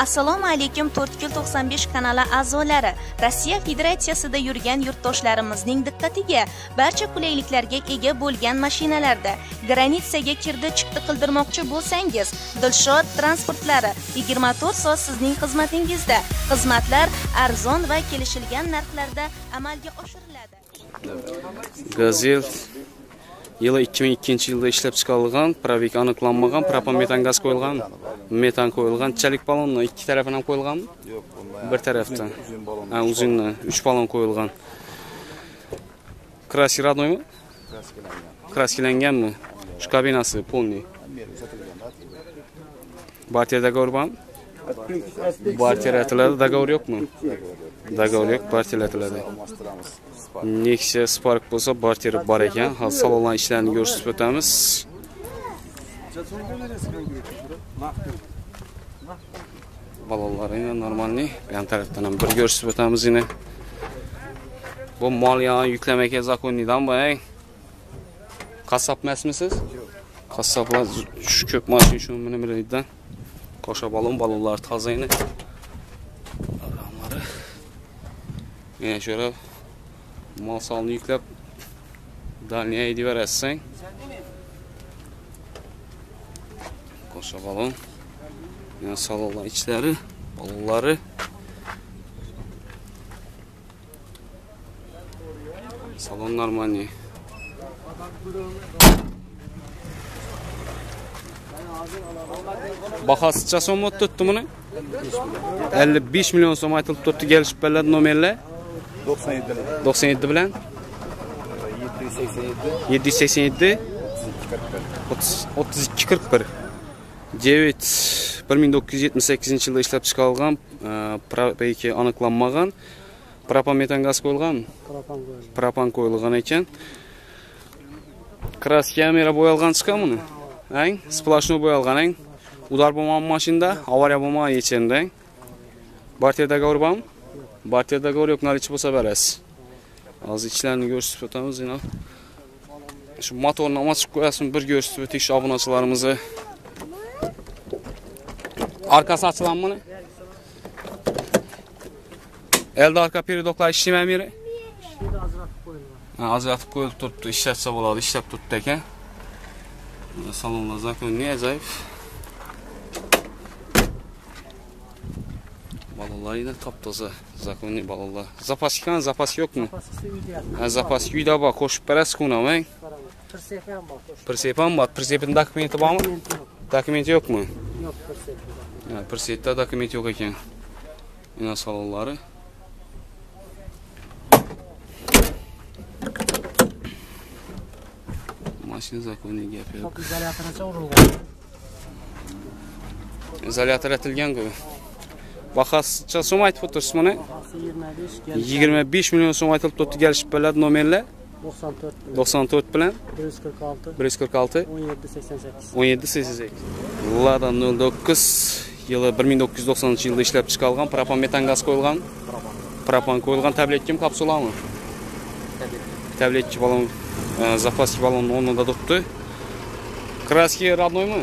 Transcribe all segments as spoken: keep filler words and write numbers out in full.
Assalomu alaykum to'rt yuz to'qson besh kanali a'zolari. Rossiya Federatsiyasida yurgan yurtdoshlarimizning diqqatiga, barcha qulayliklarga ega bo'lgan mashinalarda granitsaga kirdi chiqdi qildirmoqchi bo'lsangiz, Dilshod transportlari yigirma to'rt soat sizning xizmatingizda. Xizmatlar arzon va kelishilgan narxlarda amalga oshiriladi. Gazel yılı ikki ming ikkinchi yilda ishlab chiqarilgan, probek aniqlanmagan, propan metan gaz qo'yilgan, metan qo'yilgan, chalik balonni ikki tarafidan qo'yilganmi? Yo'q, bunday. Bir tarafdan. Ha, uzunni uch balon qo'yilgan. Kraski radnoymi? Kraskilangan. Kraskilanganmi? Shu kabinasi polniy. Barter dogovor bormi? Barter aytiladi, dogovor yo'qmi? Dogovor yo'q, barter aytiladi. Nexia Spark bo'lsa barter bor ekan. Hozir salonlar ishlarini ko'rsatib o'tamiz. Balonlar yana normalniy. Bu ham tarafdan ham bir ko'rsatib o'tamiz yana. Bu mol yog'ini yuklamaga zakoniydan bo'ling. Qassob emasmisiz? Qassoblar shu ko'p mashina shu minimalidan. Qo'sha balon, balonlar toza yana. Adamlari. Yana shura mal salını yüklep dalniye ediverersen koşa balon yani salonlar içleri balonları salonlar mani bahasıca son mu tuttu bunu? elli besh milyon so'm aytılib tuttu gelişip belirledi nomerler. doksan yedi bilen yedi yüz seksen yedi otuz ikki qirq bir Cevit bir ming dokuz yuz yetmish sakkizinchi yilda ishlab chiqarilgan, probeki aniqlanmagan, propan metan gaz qo'yilgan, propan qo'yilgan ekan. Kraski kamera bo'yalgan chiqgan buni. Ang, splashno bo'yalgan ang. Udar bo'lmagan mashinada, avariya bo'lmagan yechenda. Barter dogovor bormi? Barter dogovor yo'q, narichi bo'lsa berasiz. Hozir ishlarini ko'rsatib o'tamiz yana. Shu motorni ochib qo'yasizmi, bir ko'rsatib o'tish obunachilarimizni. Arkasi ochiladimi? Elde arka peridoklar ishlamaymi? Ha, ajratib qo'yilib turibdi, ishlatsa bo'ladi, ishlab turibdi ekan. Salonlar zakonni ajoyib. Balonlar yine taptoza, zakonni balonlar. Zapas kan, zapas yok mu? Ha, zapas uyda bak, koşup berasiz kuna mı? Prinsepam bor. Prinsepam bor. Prinsepin dokumenti bormi? Dokumenti yok mu? Yo'q, prinsepda. Ha, prinsepda dokumenti yo'q ekan. Mana salonlari. Mashina zakonni gapirib. Izolyatorgacha urilgan. Izolyator etilgan-ku. Bahasıca so'm aytib o'tirsiz mana? yigirma besh milyon so'm aytilib turibdi, kelishib bo'ladi nomerlar. doksan to'rt bilan bir yuz qirq olti bir yuz qirq olti o'n yetti sakson sakkiz o'n yetti sakson sakkiz Lada nol dokuz yılı bir ming dokuz yuz doksoninchi yilda ishlab chiqarilgan, propan metan gaz qo'yilgan. Propan qo'yilgan tabletkim kapsulami? Tabletchi balon, zapaski balon o'rnida turibdi. Kraski radnoymi?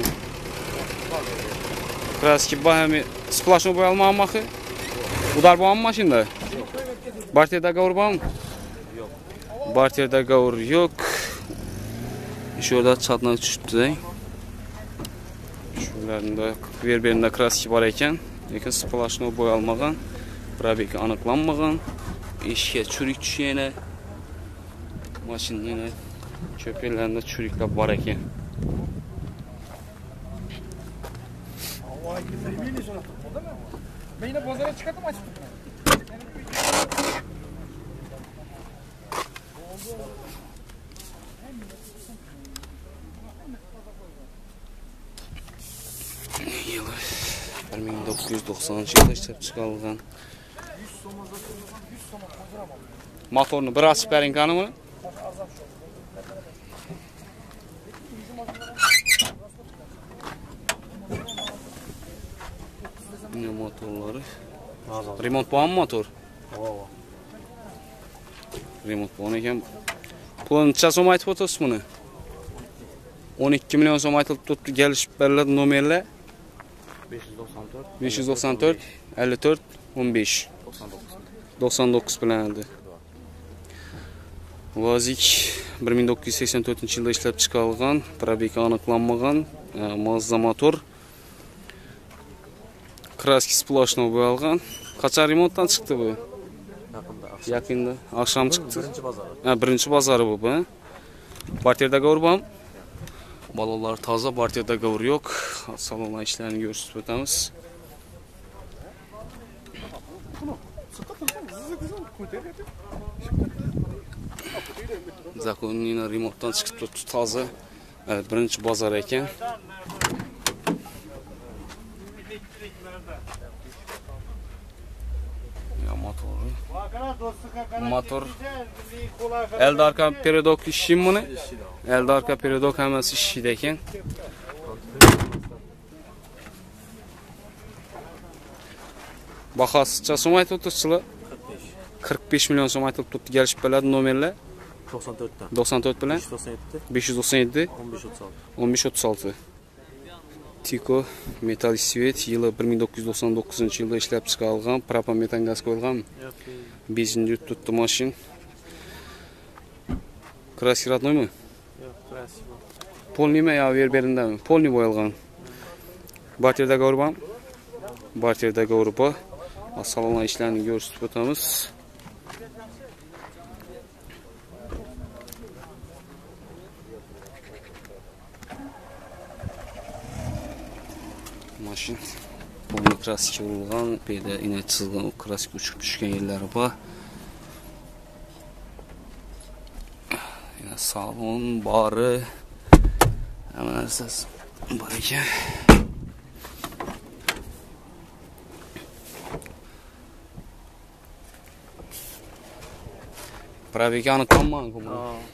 Kraski bahami splashno bo'yalmagan maxi. Udar bormi mashinada? Barter dogovor bormi? Yo'q. Barter dogovor yo'q. Shu yerda chatnak tushibdi. Shularında verberinde kraski bor ekan, lekin splashno bo'yalmagan, probek aniqlanmagan, eshikka churik tushgani, mashinaning cho'plarida churiklar bor ekan. Ben yine bozara çıkardım, açıp tutma. Yılı bir ming dokuz yuz doksoninchi yilda ishlab chiqarilgan. Motorni bir ochib bering qani buni? Ne motorları? Remont bormi motor? Yo'q. Remont bor ekan. Pulni necha so'm aytib o'tirsiz buni? o'n ikki milyon so'm aytilib turibdi, kelishib beriladi nomerlar. besh yuz to'qson to'rt ellik to'rt o'n besh to'qson to'qqiz bilan edi. Vazik bir ming to'qqiz yuz sakson to'rtinchi yilda ishlab chiqarilgan, probegi aniqlanmagan, Mazda motor. Kraski splashno bo'yalgan. Qachon remontdan chiqdi bu? Yaqinda, akşam chiqdi. Birinchi bozori. Ha, birinchi bozori bu, bu. Barterda gavur bor. Balolar toza, barterda gavur yo'q. Salonlar ishlarini ko'rsatib o'tamiz. Zakonning remontdan chiqib turibdi, toza. Birinchi bozor ekan. Motor elde arka peridok işim bunu. Elde arka peridok hemen işideyken. Bahasıca so'm aytib o'tiribsizlar. qirq besh million so'm aytib turibdi, kelishib bo'ladi nomerlar. to'qson to'rt dan. to'qson to'rt bilan besh yuz to'qson yetti o'n besh o'ttiz olti. Tiko metal svet yılı bir ming to'qqiz yuz to'qson to'qqizinchi yilda ishlab chiqarilgan, propan metan gaz qo'yilganmi? Benzin tutdi mashin. Kraski роднойmi? Yo'q, kraski bu. Polnimi yo ver berindami? Polni bo'yalgan. Barterda gavur bormi? Barterda gavur bor. Salonlar ishlarini ko'rsatib o'tamiz. Mashin polni kraska urilgan, bu yerda inak chizilgan, o kraska uchib tushgan yerlari bor. Yana salon bori hamma narsasi bor ekan. Probegi aniqlanmagan bu.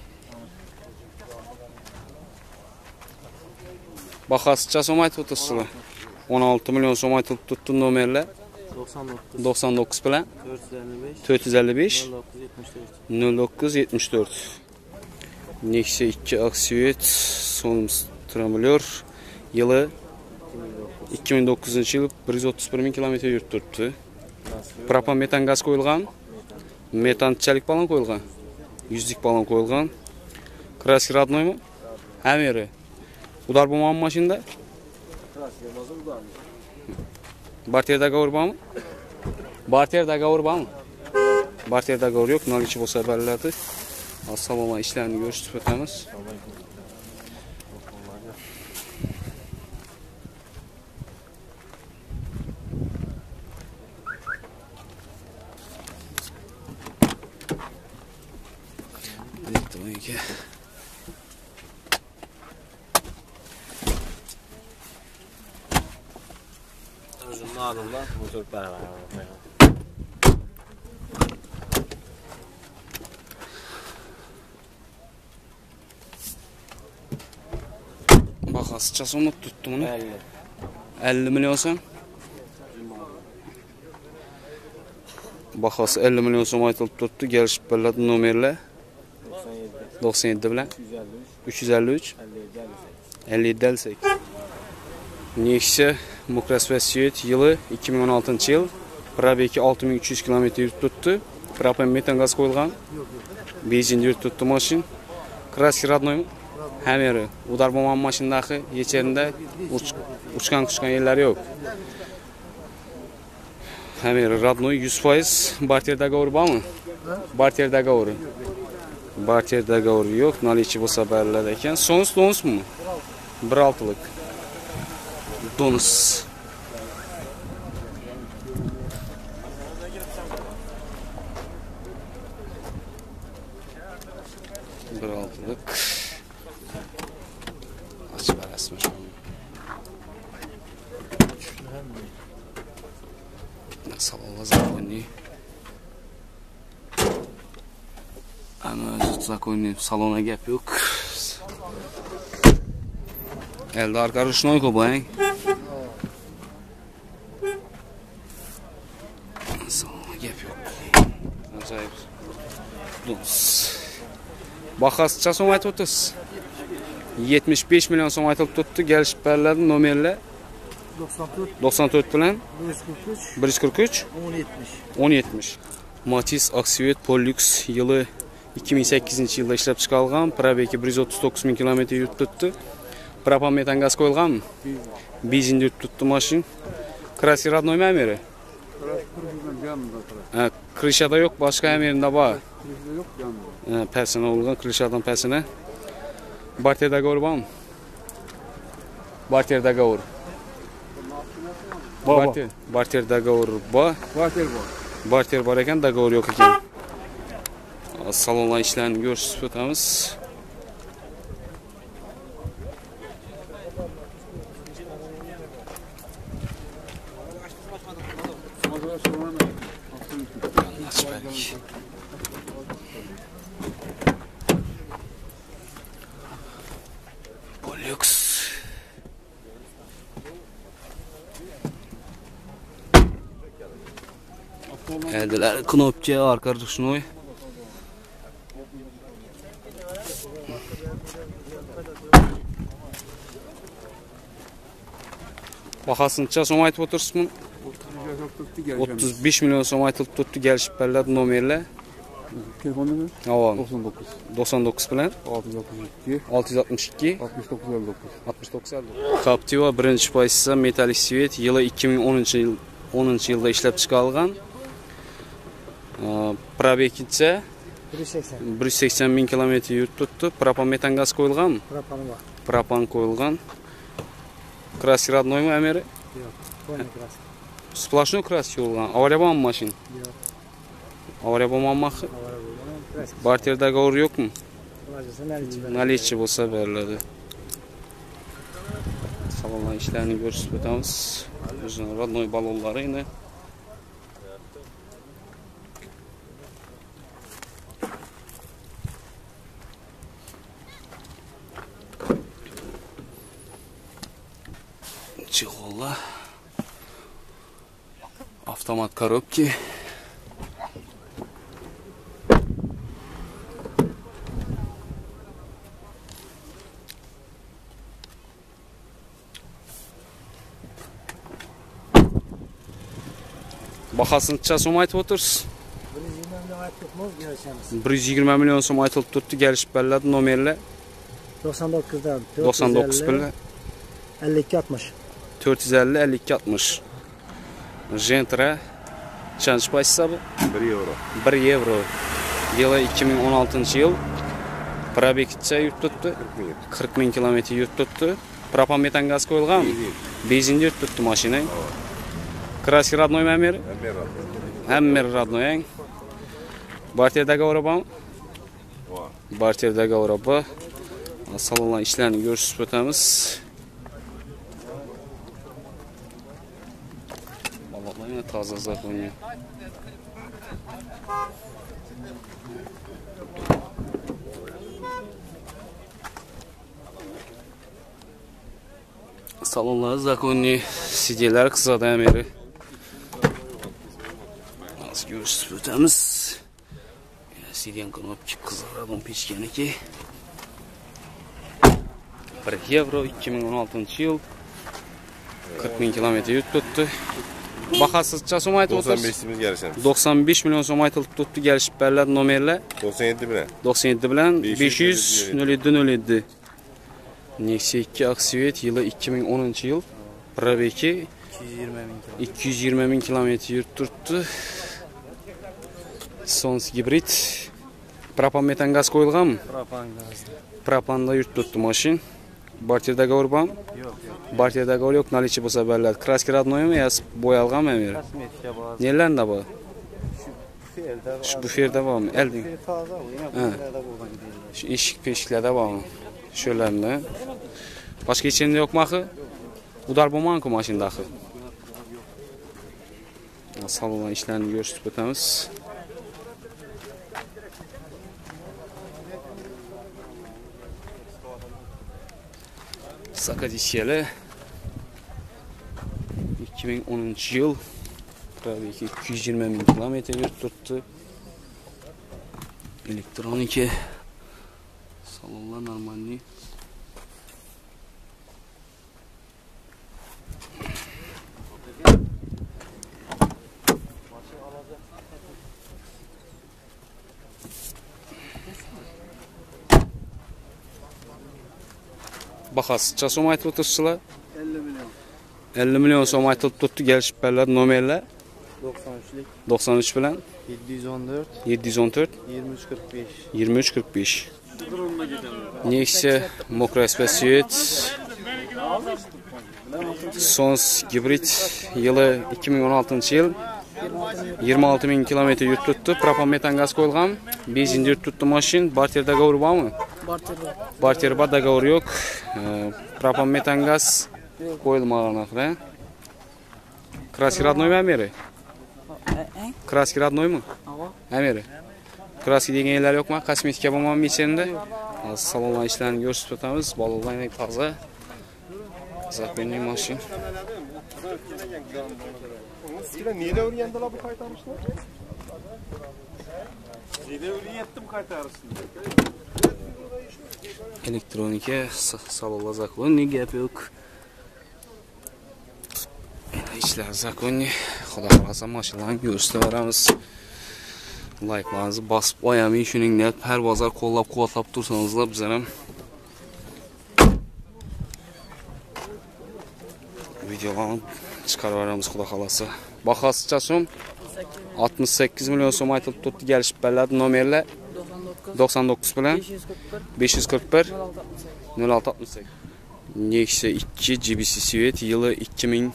Bahasıcha so'm aytib o'tiribsizlar. o'n olti million so'm aytib turibdi nomerlar. to'qson to'qqiz bilan to'rt yuz ellik besh nol to'qqiz yetmish to'rt. Nexia ikki aksiyet son tramblyor yılı ikki ming to'qqizinchi yil bir yuz o'ttiz bir ming kilometr yurib turibdi. Propan metan gaz qo'yilgan. Metanchalik balon qo'yilgan. yuzlik balon qo'yilgan. Kraski роднойmi? Hameri. Udar bo'lmagan mashinada. Barterda gavur bormi? Barterda gavur bormi? Barterda gavur yo'q, nolichi bo'lsa bellardi. Salonlar ishlarini ko'rsatib o'tamiz. Elektronika. Jurnallar motor baravar. Bahasıcha so'm tutdi buni. ellik million so'm. Bahası ellik million so'm aytilib turibdi, kelishib bo'ladi nomerlar. to'qson yetti bilan uch yuz ellik uch ellik yetti ellik sakkiz. Nexia Mukrasvesiyet yılı ikki ming o'n oltinchi yil, probegi olti ming uch yuz kilometr yurib turibdi. Propan metan gaz qo'yilgan. Benzin yurib turibdi mashin. Kraski роднойmi? Hameri. Udar bo'lmagan mashinadagi yecherinda uchgan quchgan yerlari yo'q. Hameri родной yuz foiz. Barterda gavur bormi? Barterda gavur. Barterda gavur yo'q, nolichi bo'lsa bellar ekan. Sonus donusmi? bir oltilik. Donus. bir oltilik. Açıp arasmış onu. Nasıl olacak bunu? Ama zakonli salona gap yo'q. Elde arka ruşnoy ko'bang. Salona gap yo'q. Ajoyib. Donus. Bahasıcha so'm aytib o'tirsiz. yetmish besh million so'm aytilib turibdi, kelishib beriladi nomerlar. to'qson to'rt bilan bir yuz qirq uch bir yuz qirq uch o'n yetmish o'n yetmish. Matiz Aksiyet Pollux yılı ikki ming sakkizinchi yilda ishlab chiqarilgan. Probegi bir yuz o'ttiz to'qqiz ming kilometr yurib turibdi. Propan metan gaz qo'yilganmi? Benzin yurib turibdi mashin. Kraski родной номeri? Ha, krishada yo'q, boshqa ham yerida bor. Yo'q, yanmadi. Ha, persona olgan, krishadan persona. Barter договор bormi? Barter договор. Barter, barter договор bor. Barter bor. Barter bor ekan, dogovor yo'q ekan. Salonlar ishlarini ko'rsatib o'tamiz. Pollux. Eldiler knopça, arka rüşnoy. Bahasınca so'm aytib o'tirsizmi? o'ttiz besh million so'm aytilib turibdi, kelishib beradi nomerlar. Telefon numeri? Avval to'qson to'qqiz to'qson to'qqiz bilan olti yuz oltmish ikki olti yuz oltmish ikki oltmish to'qqiz ellik to'qqiz oltmish to'qqiz ellik to'qqiz. Captiva birinchi pozitsiya metalik svet, yili ikki ming o'ninchi yil o'ninchi yilda ishlab chiqarilgan. Probeggacha bir yuz sakson ming kilometr yurib turibdi. Propan metan gaz qo'yilganmi? Propan bor. Propan qo'yilgan. Kraski роднойmi ameri? Yo'q, bo'lmaydi kraski. Splashnoy kraski bo'lgan. Avariya bormi mashin? Yo'q. Avariya bo'lmaganmi? Avariya bo'lgan kraski. Barter dogovor yo'qmi? Bo'lmasa nalichi beradi. Nalichi bo'lsa beriladi. Salonlar ishlarini ko'rsatib o'tamiz. O'zining родной balonlari ina. Чехолlar. Avtomat коробки. Bahasıncha so'm aytib o'tirsiz? bir yuz yigirma million so'm aytilib turibdi, kelishib beriladi nomerlar. to'qson to'qqizdan to'qson to'qqiz bilan ellik ikki oltmish. to'rt yuz ellik ellik ikki oltmish. Gentra chanch pasiya bu? bir euro. bir euro. Yili ikki ming o'n oltinchi yil. Probeggacha yurib turibdi. qirq ming kilometr yurib turibdi. Propan metan gaz qo'yilganmi? Benzin yurib turibdi mashina. Kraski родной номер? Hammer родной. Barter dogovor bormi? Bor. Barter dogovor bor. Salonlar ishlarini ko'rsatib o'tamiz. Baloqlar yana toza zaxoniy. Salonlar zaxoniy, sidyelar qizada ameri. Az ko'rsatib o'tamiz. Sidyan knopchik qizaradi pechkaniki. bir euro ikki ming o'n oltinchi yil. qirq ming kilometr yurib turibdi. Bahasizcha so'm aytib o'tirsiz? to'qson besh mingga yarashamiz. to'qson besh million so'm aytilib turibdi, kelishib beriladi nomerlar. to'qson yetti bilan. to'qson yetti bilan besh yuz nol yetti nol yetti. Nexia ikki Aksiyet yili ikki ming o'ninchi yil. Probegi ikki yuz yigirma ming kilometr yurib turibdi. Sons gibrid. Propan metan gaz qo'yilganmi? Propan gaz. Propanda yurib turibdi mashin. Barter dogovor bormi? Yo'q. Barter dogovor yo'q, nalichi bo'lsa beriladi. Kraski роднойmi, yoki bo'yalganmi amir? Kosmetika bor. Nelarida bor? Ferda bor. Shu bu ferda bormi? Elding. Toza, yana bu yerda bo'lgan deydi. Shu eshik peshiklarda bormi? Shularni. Boshqa hech yerda yo'qmi? Udar bo'lmagan-ku mashinadaxi. Salonlar ishlarini ko'rsatib o'tamiz. Sakadisiyali ikki ming o'ninchi yil. Probegi ikki yuz yigirma ming kilometr yurib turibdi. Elektronika. Salonlar normalniy. Bahasıcha so'm aytib o'tirsizlar. elli milyon. elli million so'm aytilib turibdi, kelishib beradi nomerlar. doksan üçlik. doksan uch bilan yedi yüz on dört. yetti yuz o'n to'rt yirmi üç kırk beş. yigirma uch qirq besh. Nexia Mokray Spesiet Sons gibrid yılı ikki ming o'n oltinchi yil yigirma olti ming kilometr yurib turibdi. Propan metan gaz qo'yilgan. Benzin yurib turibdi mashin. Barter dogovor bormi? Barter bor. Barter bor, dogovor yo'q. Propan metan gaz qo'yilmagan axir. Kraski роднойmi ameri? Kraski роднойmi? Ameri. Kraski deganlar yo'qmi? Kosmetika bo'lmaymi ichida? Salonlar ishlarini ko'rsatib o'tamiz. Bolalarning toza. Zapenli mashin. Sizlar neyde o'rgandilar bu qaytarishni? Neyde o'rgatdim qaytarishni? Elektronika salonlar zakonni gap yo'q. İşler zakonni. Xudo xolasa mashinalarni ko'rsatib beramiz. Like'larınızı basıp qo'yamin, shuningdek har bozor qo'llab-quvvatlab tursanızlar bizlar ham videolarni chiqarib beramiz xudo xolasa. Bahosicha so'm oltmish sakkiz million so'm aytilib turibdi, kelishib beradi nomerlar doksan to'qqiz bilan besh yuz qirq bir nol olti oltmish sakkiz. Nexia ikki G B C Svet yılı ikki ming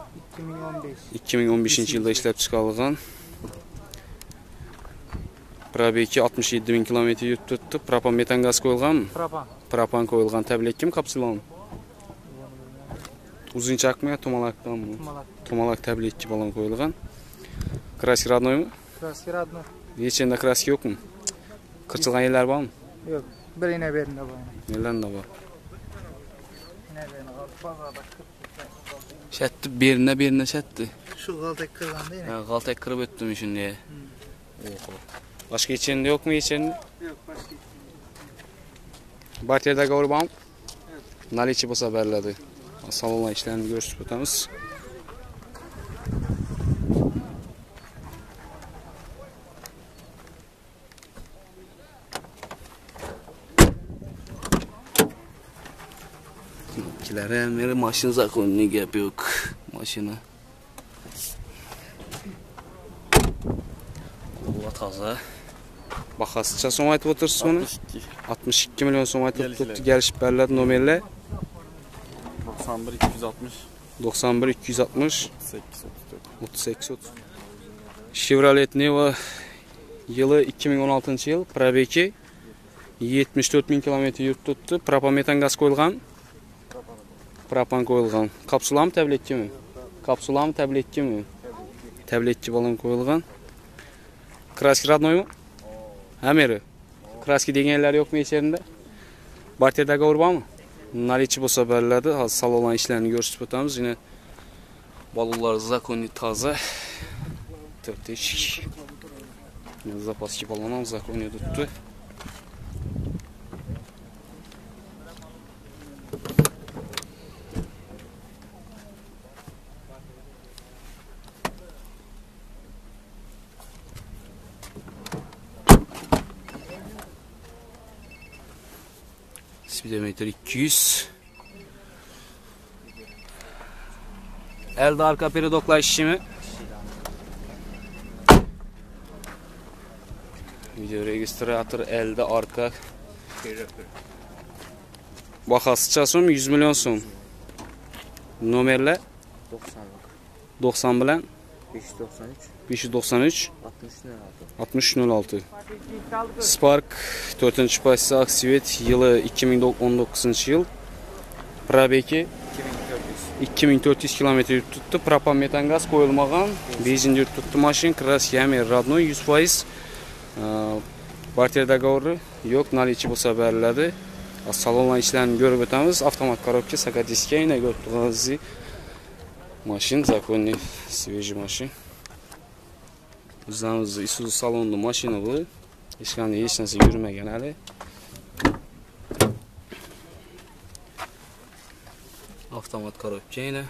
o'n beshinchi yilda ishlab chiqarilgan. Probegi altmış yedi bin kilometr yurib turibdi. Propan metan gaz qo'yilganmi? Propan. Propan qo'yilgan. Tabletkim kapsulami? Uzunchaqmi, to'malaqdanmi? To'malaq. To'malaq tabletki bilan qo'yilgan. Kraski роднойmi? Kraski родной. Yechenda kraski yo'qmi? Qirchilgan yerlar bormi? Yo'q, birine berinde bor. Nelarida bor? Yine berine bozorda Shatdi, berina berina shatdi. Shu g'altak kirganda yine. Ha, g'altak kirib o'tdimi shunday. Oho. Başka içinde yok mu içinde? Yo'q, boshqa. Barter dogovor bormi? Evet. Nalichi bo'lsa beriladi. Salonlar ishlarini ko'rsatib o'tamiz. Ikilari ham meri mashina zakonni gap yo'q. Mashina. Bu toza. Bahosicha so'm aytib o'tirsiz buni? oltmish ikki million so'm aytib turibdi, kelishib beriladi nomerlar doksan bir ikki yuz oltmish doksan bir ikki yuz oltmish sakkiz o'ttiz to'rt o'ttiz sakkiz o'ttiz. Chevrolet Neva yılı ikki ming o'n oltinchi yil, probegi yetmish to'rt ming kilometr yurib turibdi. Propan metan gaz qo'yilgan. Propan qo'yilgan. Kapsulami, tabletkimi? Kapsulami, tabletkimi? Tabletki bilan qo'yilgan. Kraski роднойmi? Ameri. Kraski deganlar yo'qmi ichida? Barter dogovor bormi? Nalichi bo'lsa beriladi. Hozir salonlar ishlarini ko'rsatib o'tamiz. Yine bolalar zakonni toza. to'rt eshik. Zapaski balon ham zakonni turibdi. Speedometer ikki yuz. Elde arka peridoklar işimi. Video registrator elde arka. Bahosicha so'm yuz million so'm. Nomerlar doksan bilan besh yuz to'qson uch besh yuz to'qson uch oltmish nol olti. altmış nol altı. Spark to'rtinchi passasi Aksiyet yılı ikki ming o'n to'qqizinchi yil. Probegi ikki ming to'rt yuz kilometr yurib turibdi. Propan metan gaz qo'yilmagan. Benzin yurib turibdi mashin. Kraski Amer родной yuz foiz. Barter dogovori yo'q, nalichi bo'lsa beriladi. Salonlar ishlarini ko'rib o'tamiz. Avtomat korobka, sakadiska, yana ko'rib turgansiz. Mashin zakonni, свежий mashin. Bizamiz Isuzu salonli mashina bu. Hech qanday hech narsa yurmagan hali. Avtomat korobka yana.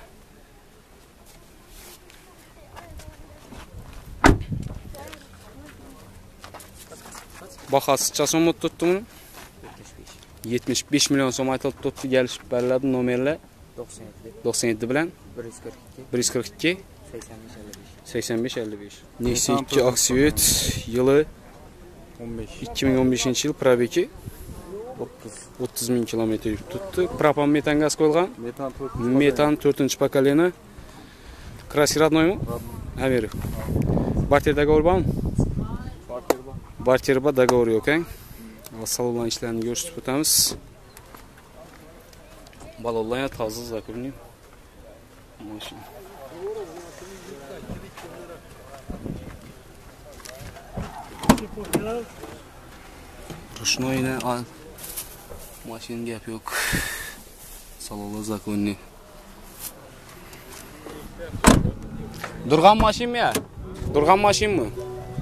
Bahosicha so'm turibdi buni? yetmish besh million so'm aytilib turibdi. Kelishib beriladi. Nomerlar to'qson yetti to'qson yetti bilan bir yuz qirq ikki bir yuz qirq ikki sakson besh ellik besh. sakson besh ellik besh. Nexia ikki Aksiyet yılı o'n besh. ikki ming o'n beshinchi yil probegi o'ttiz. o'ttiz ming kilometr yurib turibdi. Propan metan gaz qo'yilgan. Metan to'rt. Metan to'rtinchi pokoleniya. Krasi роднойmi? Ameri. Barter договор bormi? Barter bor. Barter bor, договор yo'q, ekan. Salondan ishlarini ko'rsatib o'tamiz. Balonlar toza zakurni. Mashina. Ruşnoyla al. Maşinin gap yok. Salonlar zakurni. Durgan maşin mi ya? Durgan maşin mi?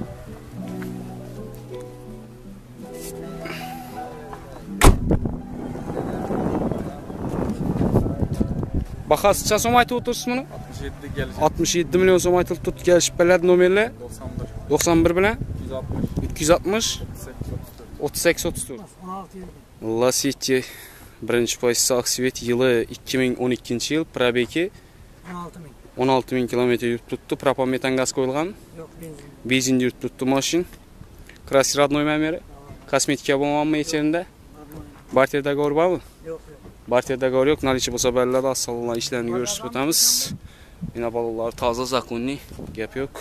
Bahasıca so'm aytib o'tirsiz buni? altmış yetti gelecek. altmış yedi milyon so'm aytilib turibdi. Kelishib beriladi. Nomerlar doksan bir. doksan bir bilan ikki yuz oltmish. ikki yuz oltmish o'ttiz sakkiz o'ttiz to'rt. Lasetti birinchi pozisiya Aksiyet yılı ikki ming o'n ikkinchi yil, probegi o'n olti ming kilometr yurib turibdi. Propan metan gaz qo'yilgan. Yo'q, benzin. Benzinda yurib turibdi mashin. Krasi родной номeri. Kosmetika bo'lganmi ichida? Barter договор bormi? Yo'q, yo'q. Barter dogovor yo'q. Nalichi bo'lsa beriladi. Salonlar ishlarini ko'rsatib o'tamiz. Mina balonlar toza, zakunni, gap yo'q.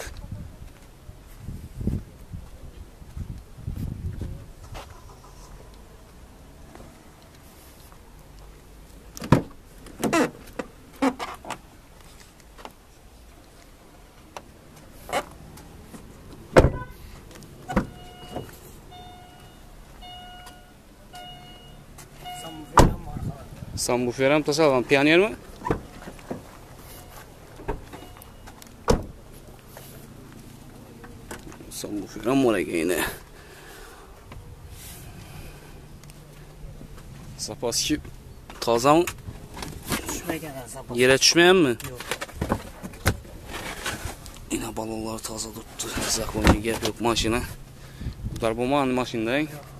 Subwoofer ham tashalgan. Pioner mi? Subwoofer ham bor ekan yana. Zapaski tozami? Tushmagan zapas. Yere tushmayapmi? Yo'q. Ina balonlar toza turibdi. Zakonga gap yo'q mashina. Bular bo'lmag'an mashinada.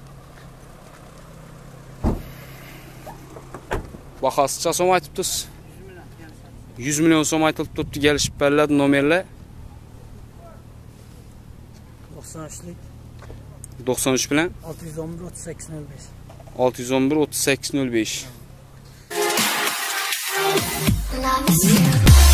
Bahasıca so'm aytibsiz. yuz million so'm aytilib turibdi. Kelishib beriladi. Nomerlar to'qson uchlik doksan uch bilan olti yuz o'n bir o'ttiz sakkiz nol besh. olti yuz o'n bir o'ttiz sakkiz nol besh. Love is you.